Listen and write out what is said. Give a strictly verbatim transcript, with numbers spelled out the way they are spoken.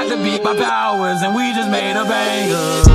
forgot to beat my powers, and we just made a banger.